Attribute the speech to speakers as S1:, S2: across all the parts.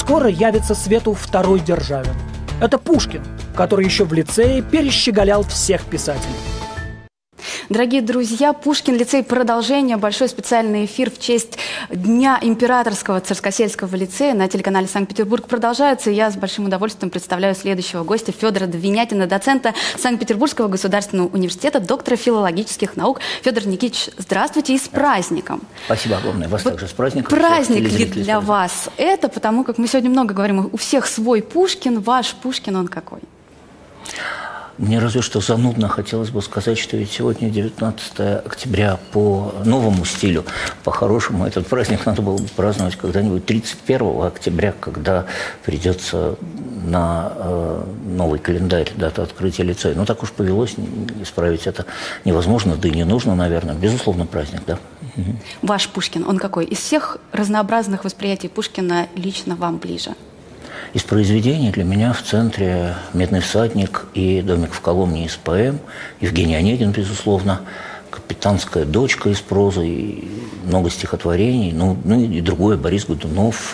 S1: скоро явится свету второй Державин. Это Пушкин, который еще в лицее перещеголял всех писателей.
S2: Дорогие друзья, Пушкин, лицей продолжение, большой специальный эфир в честь Дня императорского Царскосельского лицея на телеканале Санкт-Петербург продолжается. И я с большим удовольствием представляю следующего гостя Федора Двинятина, доцента Санкт-Петербургского государственного университета, доктора филологических наук. Федор Никитич, здравствуйте и с праздником.
S3: Спасибо огромное. Вас также с праздником.
S2: Праздник ли для вас это? Потому как мы сегодня много говорим, у всех свой Пушкин, ваш Пушкин, он какой?
S3: Мне разве что занудно хотелось бы сказать, что ведь сегодня 19 октября по новому стилю, по-хорошему, этот праздник надо было бы праздновать когда-нибудь 31 октября, когда придется на новый календарь дата открытия лицея. Но так уж повелось, исправить это невозможно, да и не нужно, наверное. Безусловно, праздник, да.
S2: Ваш Пушкин, он какой? Из всех разнообразных восприятий Пушкина лично вам ближе?
S3: Из произведений для меня в центре «Медный всадник» и «Домик в Коломне» из поэм, Евгений Онегин, безусловно, «Капитанская дочка» из прозы, и много стихотворений, ну и другое, Борис Годунов,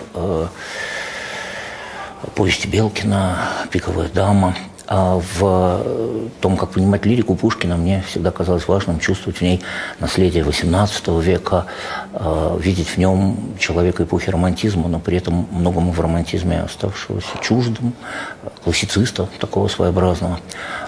S3: повести Белкина, «Пиковая дама». А в том, как понимать лирику Пушкина, мне всегда казалось важным чувствовать в ней наследие XVIII века, видеть в нем человека эпохи романтизма, но при этом многому в романтизме оставшегося чуждым, классициста такого своеобразного.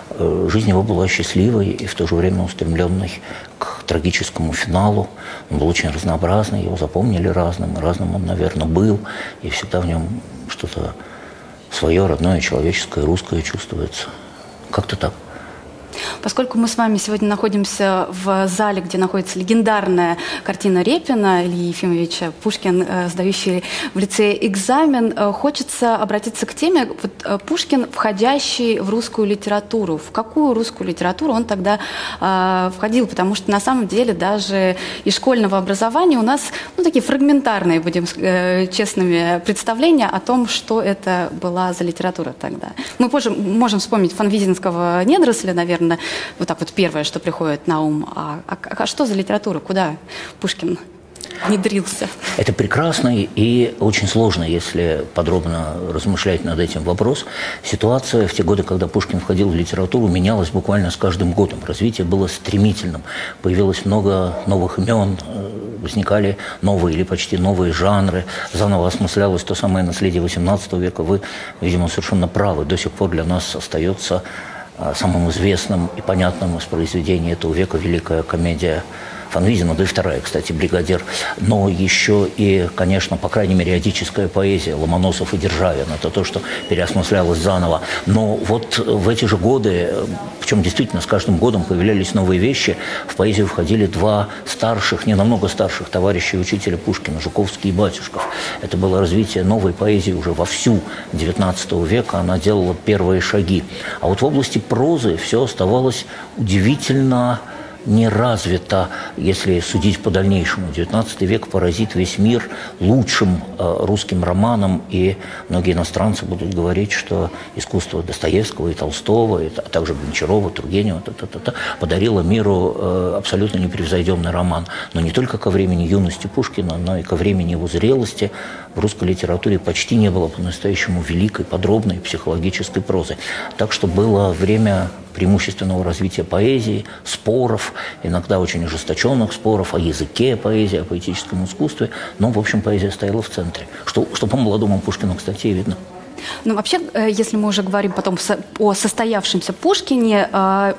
S3: Жизнь его была счастливой и в то же время устремленной к трагическому финалу. Он был очень разнообразный, его запомнили разным, и разным он, наверное, был, и всегда в нем что-то свое, родное, человеческое, русское чувствуется. Как-то так.
S2: Поскольку мы с вами сегодня находимся в зале, где находится легендарная картина Репина, Ильи Ефимовича, Пушкин, сдающий в лицее экзамен, хочется обратиться к теме. Вот, Пушкин, входящий в русскую литературу. В какую русскую литературу он тогда входил? Потому что на самом деле даже из школьного образования у нас такие фрагментарные, будем честными, представления о том, что это была за литература тогда. Мы позже можем вспомнить Фанвизинского недоросля, наверное, вот так вот первое, что приходит на ум. А что за литература? Куда Пушкин внедрился?
S3: Это прекрасный и очень сложный, если подробно размышлять над этим вопрос. Ситуация в те годы, когда Пушкин входил в литературу, менялась буквально с каждым годом. Развитие было стремительным. Появилось много новых имен, возникали новые или почти новые жанры, заново осмыслялось то самое наследие XVIII века. Вы, видимо, совершенно правы. До сих пор для нас остается самым известным и понятным из произведений этого века великая комедия Фанвизина, да и вторая, кстати, «Бригадир». Но еще и, конечно, по крайней мере, эдическая поэзия Ломоносов и Державин. Это то, что переосмыслялось заново. Но вот в эти же годы, причем действительно с каждым годом появлялись новые вещи, в поэзию входили два старших, не намного старших товарищей учителя Пушкина, Жуковский и Батюшков. Это было развитие новой поэзии уже вовсю XIX века. Она делала первые шаги. А вот в области прозы все оставалось удивительно не развито, если судить по дальнейшему. XIX век поразит весь мир лучшим русским романом, и многие иностранцы будут говорить, что искусство Достоевского и Толстого, а также Гончарова, Тургенева подарило миру абсолютно непревзойденный роман. Но не только ко времени юности Пушкина, но и ко времени его зрелости в русской литературе почти не было по-настоящему великой, подробной психологической прозы. Так что было время преимущественного развития поэзии, споров, иногда очень ожесточенных споров о языке поэзии, о поэтическом искусстве. Но, в общем, поэзия стояла в центре. Что по молодому Пушкину, кстати, и видно.
S2: Ну, вообще, если мы уже говорим потом о состоявшемся Пушкине,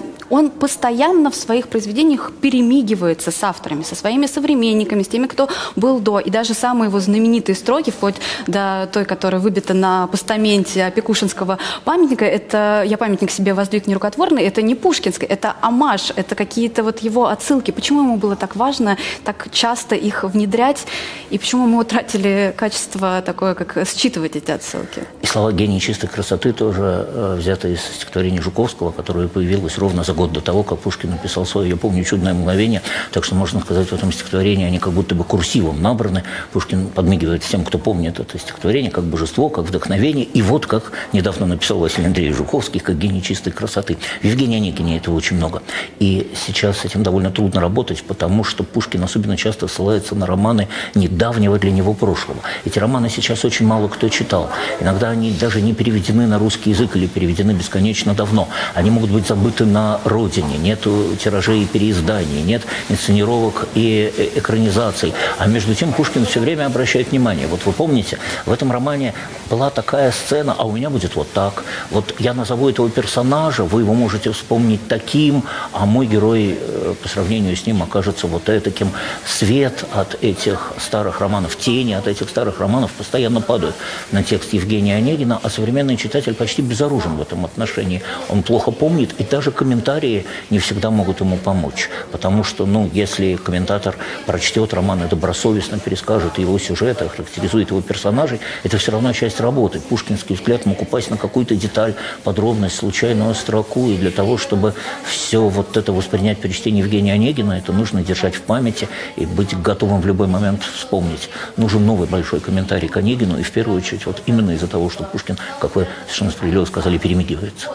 S2: он постоянно в своих произведениях перемигивается с авторами, со своими современниками, с теми, кто был до. И даже самые его знаменитые строки, вплоть до той, которая выбита на постаменте Опекушинского памятника, это «Я памятник себе воздвиг нерукотворный», это не пушкинский, это омаж, это какие-то вот его отсылки. Почему ему было так важно так часто их внедрять, и почему мы утратили качество такое, как считывать эти отсылки?
S3: И слова «гений чистой красоты» тоже взяты из стихотворения Жуковского, которое появилось ровно за год до того, как Пушкин написал свое «Я помню чудное мгновение». Так что можно сказать, в этом стихотворении они как будто бы курсивом набраны. Пушкин подмигивает всем, кто помнит это стихотворение, как божество, как вдохновение. И вот как недавно написал Василий Андреевич Жуковский, как «гений чистой красоты». В Евгении Онегине этого очень много. И сейчас с этим довольно трудно работать, потому что Пушкин особенно часто ссылается на романы недавнего для него прошлого. Эти романы сейчас очень мало кто читал. Иногда они даже не переведены на русский язык или переведены бесконечно давно. Они могут быть забыты на родине. Нет тиражей и переизданий, нет инсценировок и экранизаций. А между тем Пушкин все время обращает внимание. Вот вы помните, в этом романе была такая сцена, а у меня будет вот так. Вот я назову этого персонажа, вы его можете вспомнить таким, а мой герой по сравнению с ним окажется вот этаким. Свет от этих старых романов, тени от этих старых романов постоянно падают на текст Евгения Онегина, а современный читатель почти безоружен в этом отношении. Он плохо помнит, и даже комментарии не всегда могут ему помочь. Потому что, если комментатор прочтет роман и добросовестно перескажет его сюжет, охарактеризует его персонажей, это все равно часть работы. Пушкинский взгляд мог упасть на какую-то деталь, подробность, случайную строку, и для того, чтобы все вот это воспринять при чтении Евгения Онегина, это нужно держать в памяти и быть готовым в любой момент вспомнить. Нужен новый большой комментарий к Онегину, и в первую очередь вот именно из-за того, что Пушкин, как вы совершенно справедливо сказали, перемигивается.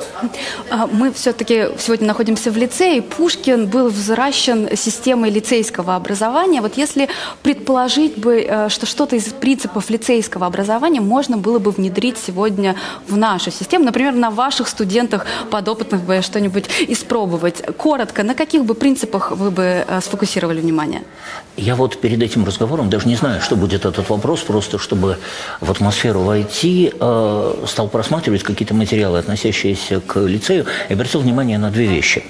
S2: Мы все-таки сегодня находимся в лицее, и Пушкин был взращен системой лицейского образования. Вот если предположить бы, что что-то из принципов лицейского образования можно было бы внедрить сегодня в нашу систему, например, на ваших студентах подопытных бы что-нибудь испробовать. Коротко, на каких бы принципах вы бы сфокусировали внимание?
S3: Я вот перед этим разговором даже не знаю, что будет этот вопрос, просто чтобы в атмосферу войти, стал просматривать какие-то материалы, относящиеся к лицею, и обратил внимание на две вещи.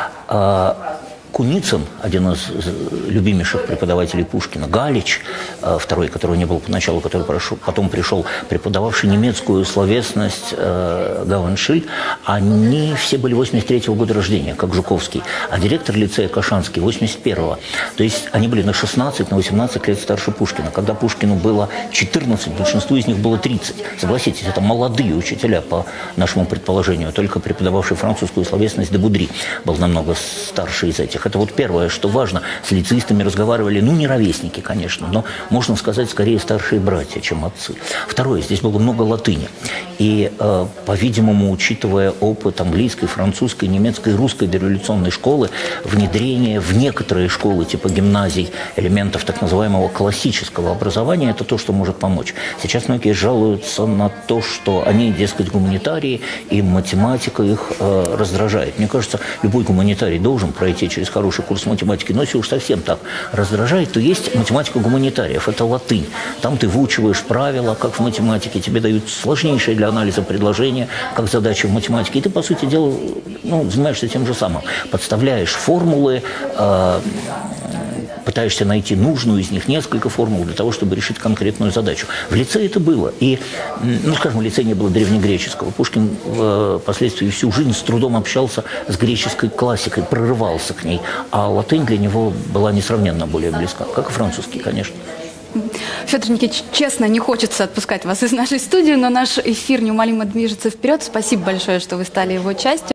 S3: Куницын, один из любимейших преподавателей Пушкина, Галич, второй, которого не было поначалу, который потом пришел, преподававший немецкую словесность Гауеншиль, они все были 83-го года рождения, как Жуковский, а директор лицея Кашанский 81-го. То есть они были на 16, на 18 лет старше Пушкина. Когда Пушкину было 14, большинству из них было 30. Согласитесь, это молодые учителя, по нашему предположению, только преподававший французскую словесность де Будри был намного старше из этих. Это вот первое, что важно. С лицеистами разговаривали, не ровесники, конечно, но, можно сказать, скорее старшие братья, чем отцы. Второе, здесь было много латыни. И, по-видимому, учитывая опыт английской, французской, немецкой, русской дореволюционной школы, внедрение в некоторые школы, типа гимназий, элементов так называемого классического образования, это то, что может помочь. Сейчас многие жалуются на то, что они, дескать, гуманитарии, и математика их раздражает. Мне кажется, любой гуманитарий должен пройти через хороший курс математики, но если уж совсем так раздражает, то есть математика гуманитариев, это латынь. Там ты выучиваешь правила, как в математике, тебе дают сложнейшие для анализа предложения, как задачи в математике, и ты, по сути дела, занимаешься тем же самым. Подставляешь формулы, пытаешься найти нужную из них, несколько формул для того, чтобы решить конкретную задачу. В лицее это было. И, скажем, в лицее не было древнегреческого. Пушкин впоследствии всю жизнь с трудом общался с греческой классикой, прорывался к ней. А латынь для него была несравненно более близка, как и французский, конечно.
S2: Федор Никитич, честно, не хочется отпускать вас из нашей студии, но наш эфир неумолимо движется вперед. Спасибо большое, что вы стали его частью.